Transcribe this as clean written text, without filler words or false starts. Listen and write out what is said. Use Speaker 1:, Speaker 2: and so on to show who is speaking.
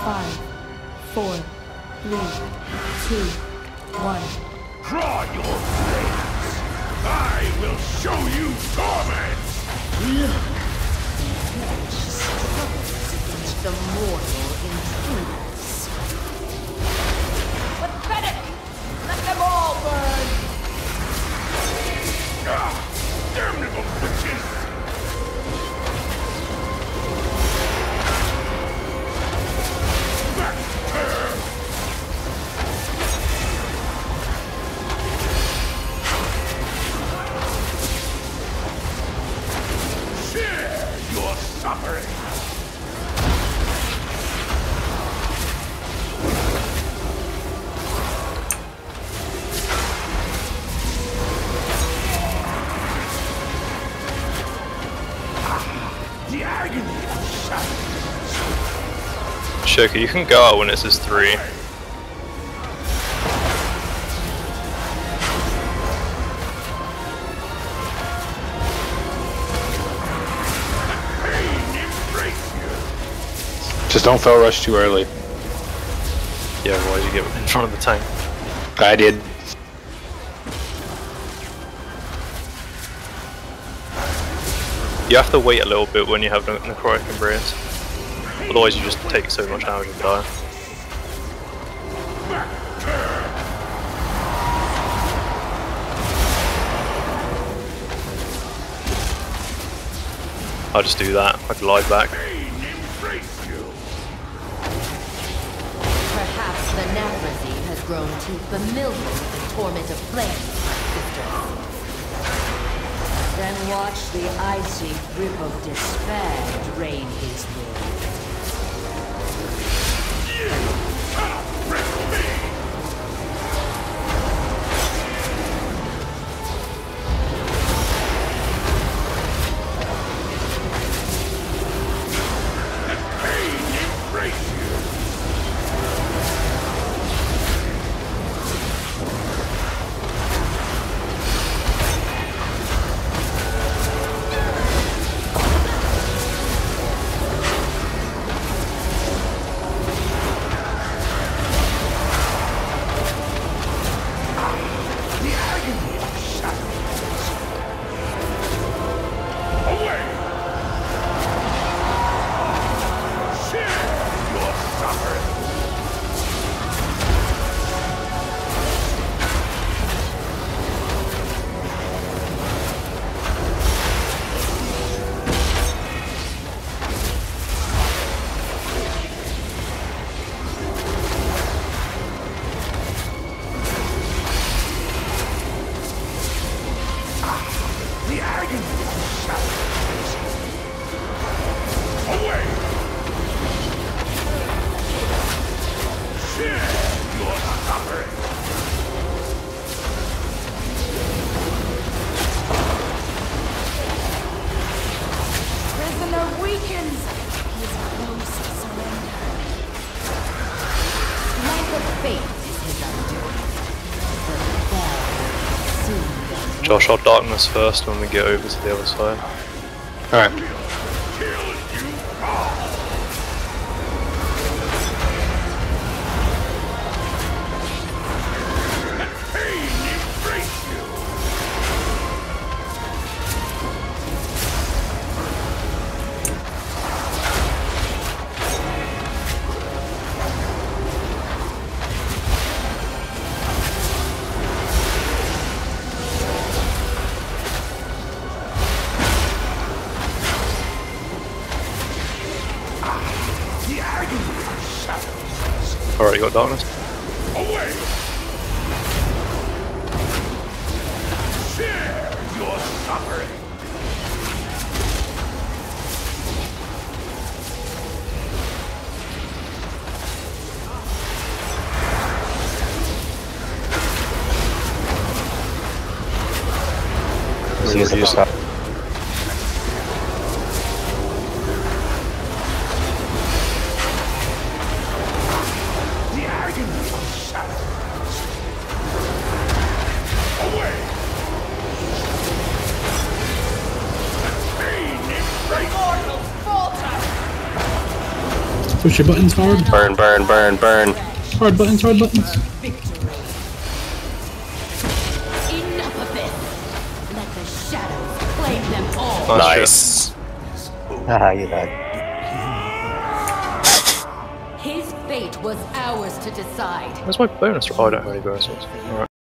Speaker 1: 5, 4, 3, 2, 1.
Speaker 2: Draw your blades! I will show you torment!
Speaker 3: Against the mortal intruders. Pathetic! Let them all burn!
Speaker 2: Damnable witches! Share your suffering! The agony of shadows.
Speaker 4: Shoka, you can go out when it says 3.
Speaker 2: Pain embrace you.
Speaker 5: Just don't fell rush too early.
Speaker 4: Yeah, otherwise you get in front of the tank.
Speaker 5: I did.
Speaker 4: You have to wait a little bit when you have necrotic embrace. Otherwise you just take so much damage and die. I'll just do that, I can glide back.
Speaker 2: Pain embrace you.
Speaker 3: Perhaps the Nathrazi has grown too familiar with the torment of flames, my sisters. Then watch the icy grip of despair drain his will.
Speaker 2: You cannot break me! Let pain embrace you! The agony of shadows! Away! Share your suffering! The agony of shadows! Away! Share your suffering!
Speaker 1: Prisoner weakens. He is close to surrender.
Speaker 3: Life of fate is his undoing. The bell soon goes.
Speaker 4: Josh, I'll darkness first when we get over to the other side.
Speaker 5: Alright.
Speaker 2: Till you fall! Let pain embrace you! The agony of shadows!
Speaker 4: Alright, you got darkness?
Speaker 2: Away! Share your suffering!
Speaker 5: Use the power.
Speaker 2: The agony of shadows! Away! Let pain embrace you!
Speaker 3: Mortals falter!
Speaker 6: Push your buttons hard.
Speaker 5: Burn, burn, burn, burn.
Speaker 6: Hard buttons, hard buttons.
Speaker 3: Enough of this! Let the shadows claim them all!
Speaker 5: Nice. Haha, you died.
Speaker 3: His fate was ours to decide.
Speaker 4: Where's my bonus? Oh, I don't have any bonus ones. Alright.